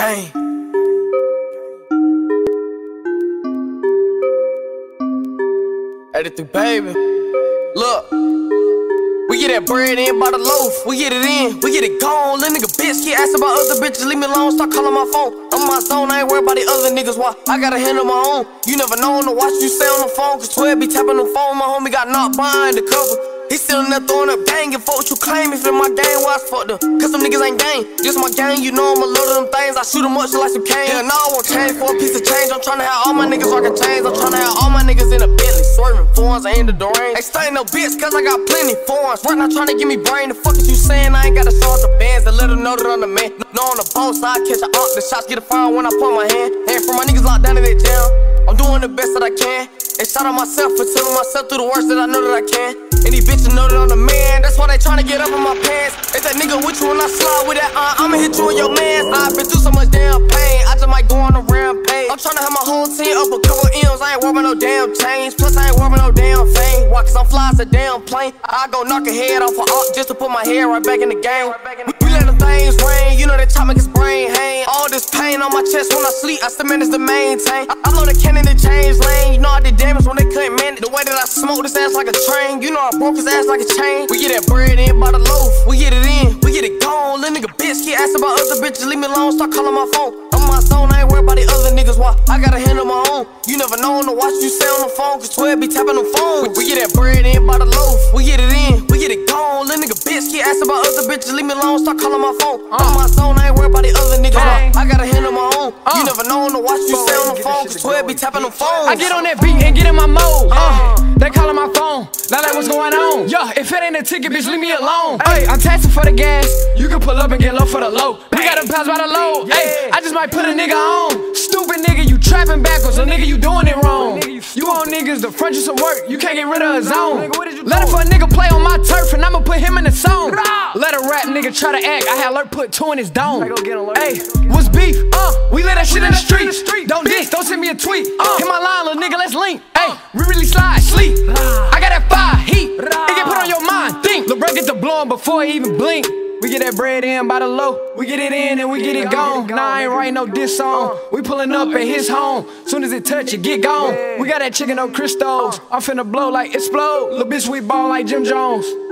Gang. Edited, baby. Look, we get that bread in by the loaf. We get it in, we get it gone. Little nigga bitch keep asking about other bitches. Leave me alone, start calling my phone. I'm on my zone, I ain't worried about the other niggas. Why? I gotta handle my own. You never know to watch you stay on the phone. Cause 12 be tapping the phone. My homie got knocked behind the cover. He still in there throwing up gang. And fuck what you claim. If in my gang, why I fucked up? Cause some niggas ain't gang. Just my gang, you know I'm a load of them things. I shoot them up just like some cane. Hell no, I won't change for a piece of change. I'm tryna have all my niggas rockin' chains. I'm tryna have all my niggas in a Bentley. Swerving foreigns, I ain't the Doreen. Ain't stunning no bitch cause I got plenty foreigns. Right now tryna give me brain. The fuck is you saying? I ain't gotta show up the bands to let them know that I'm the man. No on the boat side, catch a up. The shots get a fire when I put my hand. And for my niggas locked down in that jail, I'm doing the best that I can. And shout out myself for telling myself through the worst that I know that I can. And these bitches know that I'm the man. That's why they tryna get up in my pants. If that nigga with you when I slide with that I'ma hit you in your mans. I've been through so much damn pain, I just might go on a rampage. I'm tryna have my whole team up a couple M's. I ain't worried about no damn change. Plus I ain't worried about no damn fame. Why? Cause I'm fly as a damn plane. I go knock a head off a op just to put my head right back in the game. We let the things rain, you know that top make his brain hang. All this pain on my chest when I sleep, I still manage to maintain. I blow the cannon to change lane. You know I did damage when they couldn't manage. The way that I smoke this ass like a train, you know I broke his ass like a chain. We get that bread in by the loaf, we get it in, we get it gone. Little nigga bitch keep asking about other bitches, leave me alone, start calling my phone. I'm on my zone, I ain't worried about the other niggas. Why? I gotta handle my own. You never know to watch you stay on the phone, cause 12 be tapping the phone. We get that bread in by the loaf, we get it in, we get it gone. Little nigga bitch keep asking about other bitches, leave me alone, start calling my phone. I'm on my zone, I ain't worried about the other niggas. Why? I gotta handle my own. You never know to watch you stay on the phone, cause 12 be tapping the phone. I get on that beat and get in my mode. They calling my phone, now like what's going on? Yo, if it ain't a ticket, bitch, leave me alone. Hey, I'm taxing for the gas, you can pull up and get low for the low. We got them pounds by the load. Hey, I just might put a nigga on. Stupid nigga, you trapping backwards, so nigga, you doing it wrong. You want niggas to front you some work, you can't get rid of his own. Let it for a nigga play on my turf, and I'ma put him in the song. Let a rap nigga try to act, I had Lurk put 2 in his dome. Hey, what's beef? We let that shit in the street. Don't diss, don't send me a tweet. Hit my line, little nigga, let's link. Hey, we really slide, sleep. I got that fire, heat. It get put on your mind, think. Lil' bro get the blowin' before he even blink. We get that bread in by the low, we get it in and we get it gone. Nah, I ain't writing no diss song. We pulling up at his home. Soon as it touch, it get gone. We got that chicken on crystals. I'm finna blow like explode. Lil' bitch, we ball like Jim Jones.